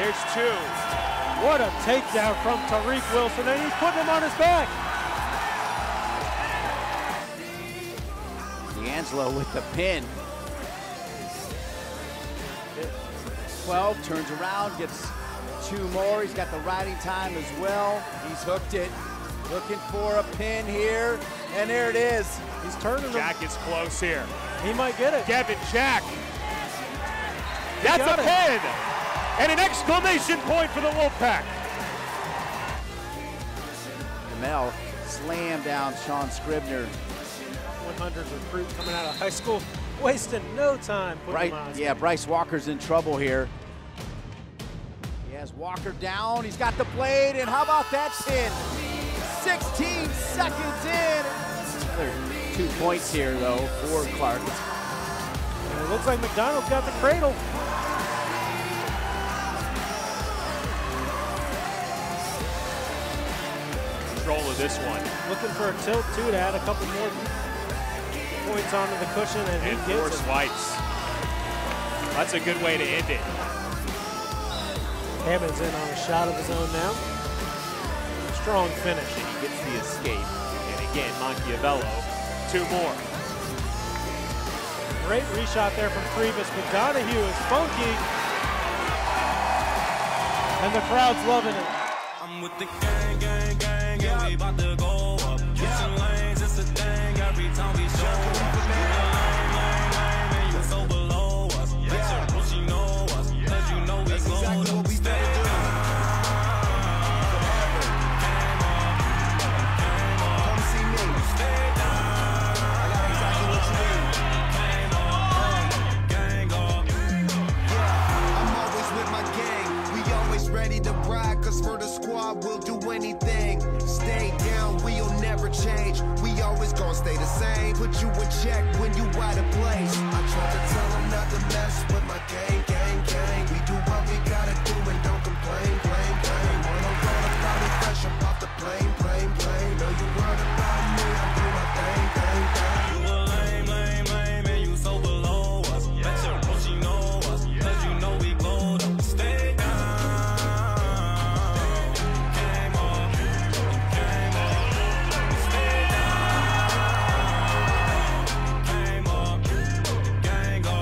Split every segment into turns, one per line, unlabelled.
There's two.
What a takedown from Tariq Wilson, and he's putting him on his back.
D'Angelo with the pin. 12, turns around, gets two more. He's got the riding time as well. He's hooked it. Looking for a pin here, and there it is.
He's turning
Jack
him.
is close here.
He might get it.
Devin Jack. That's a pin! And an exclamation point for the Wolfpack.
Mel slam down Sean Scribner.
100 recruit coming out of high school, wasting no time putting him on.
Bryce Walker's in trouble here. He has Walker down. He's got the blade, and how about that pin? 16 seconds in. Another 2 points here, though, for Clark.
And it looks like McDonald's got the cradle.
Control of this one.
Looking for a tilt, too, to add a couple more points onto the cushion, and he gets
four swipes. That's a good way to end it.
Hammond's in on a shot of his own now. Strong finish.
And he gets the escape. And again, Machiavello, two more.
Great reshot there from Priebus, but Donahue is funky. And the crowd's loving it.
I'm with the gang, gang, gang, and we about to go up. Switching lanes, it's a thing every time we show up. Lame, lame, lame, and you so below us. Bitch, you know us, cause you know we go up. Stay down.
Come see me.
Stay down.
I got exactly what you need.
Gang up.
Yeah, I'm always with my gang. We always ready to ride, cause for the squad we'll do anything. Stay down, we'll never change. We always gonna stay the same. Put you in check when you out of place. I try to tell them not to mess with my gang, gang, gang. We do what we gotta do and don't complain, blame, blame. Wanna run about me fresh up off the plane, plane, plane. Know you worried about me, I do my thing, thing, thing.
You a lame, lame, lame, and you so below us. Bet your pussy know us, cause you know we glowed up. Stay down. Came up. Stay down. Came up. Gang up.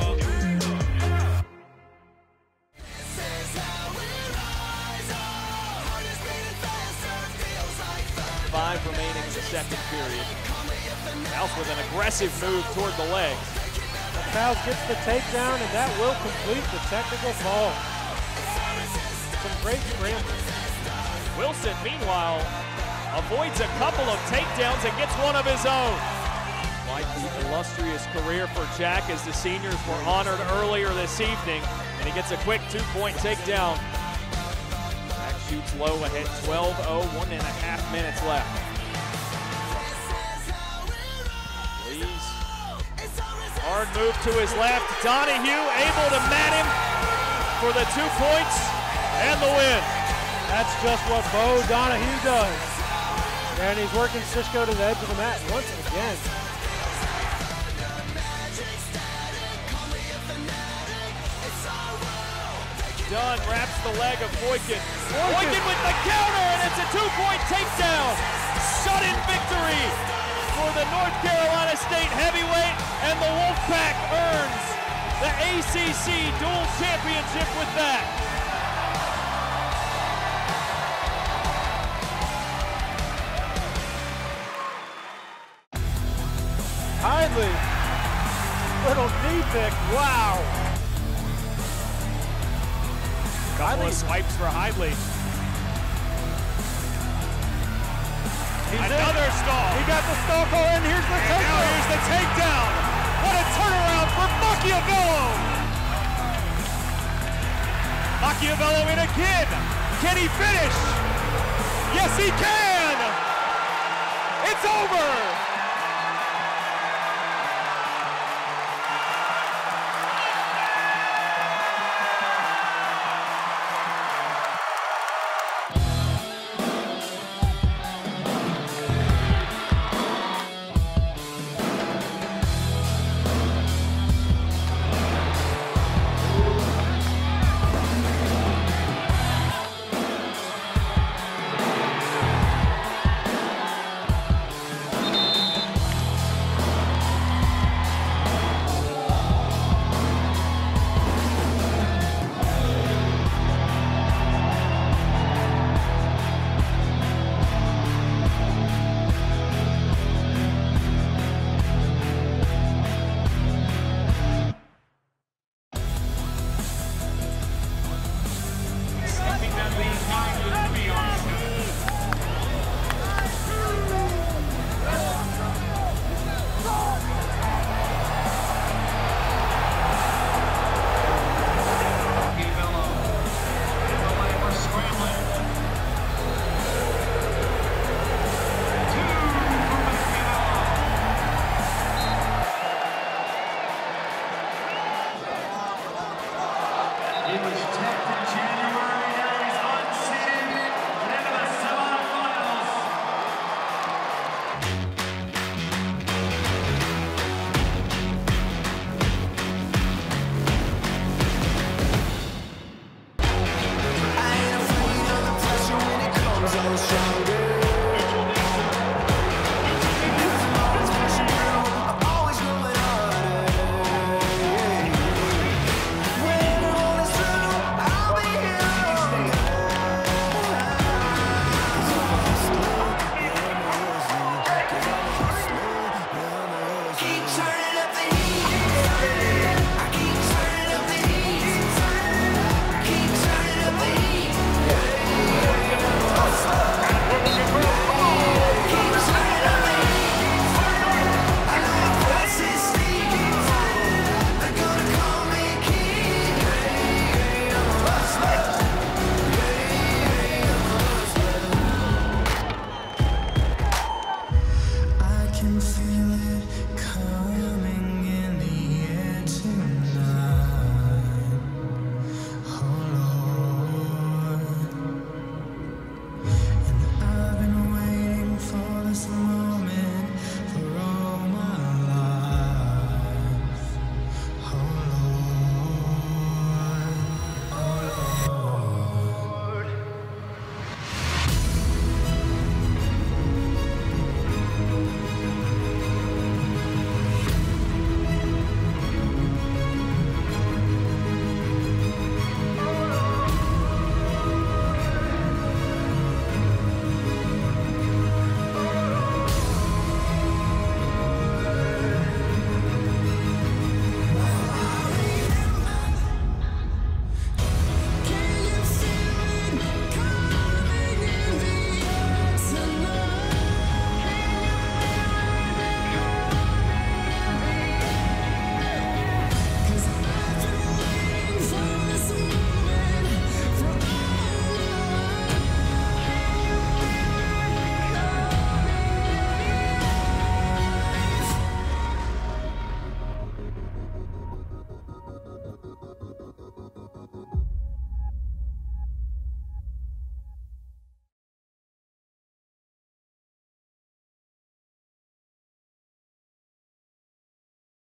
5 remaining in the second period. Mouse with an aggressive move toward the legs.
Fouls gets the takedown, and that will complete the technical fall. Some great scrambling.
Wilson, meanwhile, avoids a couple of takedowns and gets one of his own. Like the illustrious career for Jack, as the seniors were honored earlier this evening, and he gets a quick 2-point takedown. Jack shoots low ahead 12-0, 1.5 minutes left. Lees, hard move to his left. Donahue able to mat him for the 2 points and the win.
That's just what Bo Donahue does. And he's working Sishko to the edge of the mat once again.
Dunn wraps the leg of Boykin. Boykin with the counter, and it's a 2-point takedown. Sudden victory for the North Carolina State heavyweight, and the Wolfpack earns the ACC dual championship with that.
Hidley, little knee pick, wow.
Couple of swipes for Hidley. Another stall.
He got the stall call, and here's the takedown.
Now here's the takedown. What a turnaround for Machiavello. Machiavello in again. Can he finish? Yes, he can. It's over.
can feel